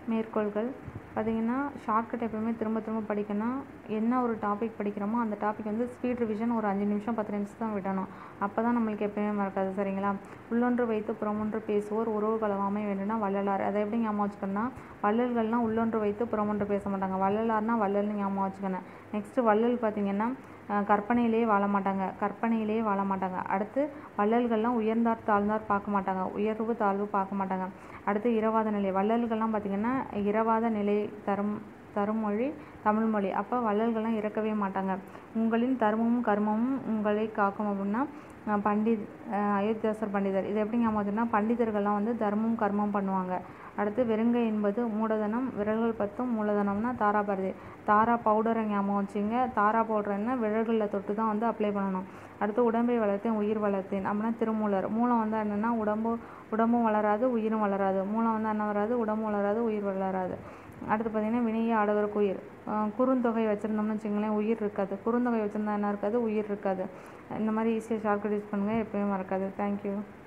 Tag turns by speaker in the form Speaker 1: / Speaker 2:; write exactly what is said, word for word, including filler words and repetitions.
Speaker 1: மேற்கோள்கள் பார்த்திங்கன்னா ஷார்ட்கட் எப்போயுமே திரும்ப திரும்ப படிக்கணும். என்ன ஒரு டாபிக் படிக்கிறோமோ அந்த டாபிக் வந்து ஸ்பீட் ரிவிஷன் ஒரு அஞ்சு நிமிஷம் பத்து நிமிஷம் தான் விடணும். அப்போ தான் நம்மளுக்கு எப்போயுமே மறக்காது. சரிங்களா? உள்ளொன்று வைத்து புறமொன்று பேசுவோர் உறவு கலவாமை வேண்டும்னா வள்ளலார். அதை எப்படி ஞாபகம் வச்சுக்கணும்னா, வள்ளல்கள்னால் உள்ளொன்று வைத்து புறமொன்று பேச மாட்டாங்க. வள்ளலார்னா வள்ளல்னு ஞாபகம் வச்சுக்கணும். நெக்ஸ்ட்டு வள்ளல் பார்த்திங்கன்னா கற்பனையிலேயே வாழ மாட்டாங்க. கற்பனையிலேயே வாழ மாட்டாங்க. அடுத்து வள்ளல்கள்லாம் உயர்ந்தார் தாழ்ந்தார் பார்க்க மாட்டாங்க. உயர்வு தாழ்வு பார்க்க மாட்டாங்க. அடுத்து இரவாத நிலை. வள்ளல்கள்லாம் பார்த்திங்கன்னா இரவாத நிலை தரும் தருமொழி தமிழ்மொழி. அப்போ வள்ளல்கள்லாம் இறக்கவே மாட்டாங்க. உங்களின் தர்மமும் கர்மமும் உங்களை காக்கும் அப்படின்னா பண்டித் அயோத்தியாசர் பண்டிதர். இது எப்படி ஞாபகம் வச்சுன்னா, பண்டிதர்கள்லாம் வந்து தர்மம் கர்மம் பண்ணுவாங்க. அடுத்து வெறுங்கை என்பது மூலதனம், விரல்கள் பத்தும் மூலதனம்னா தாராபாரதி. தாரா பவுடரை ஞாபகம் வச்சுங்க. தாரா பவுடர் என்ன, விரல்களில் தொட்டு தான் வந்து அப்ளை பண்ணணும். அடுத்து உடம்பை வளர்த்தேன் உயிர் வளர்த்தேன் அப்படின்னா திருமூலர். மூலம் வந்து என்னென்னா உடம்பு உடம்பும் வளராது உயிரும் வளராது. மூலம் வந்து என்ன வராது, உடம்பும் வளராது உயிர் வளராது. அடுத்து பார்த்திங்கன்னா வினையே ஆடவருக்கு உயிர். குறுந்தொகை வச்சுருந்தோம்னு வச்சுங்களேன் உயிர் இருக்காது. குறுந்தொகை வச்சுருந்தா என்ன இருக்காது, உயிர் இருக்காது. இந்த மாதிரி ஈஸியாக ஷார்ட்கட் யூஸ் பண்ணுங்கள், எப்போயும் மறக்காது. தேங்க்யூ.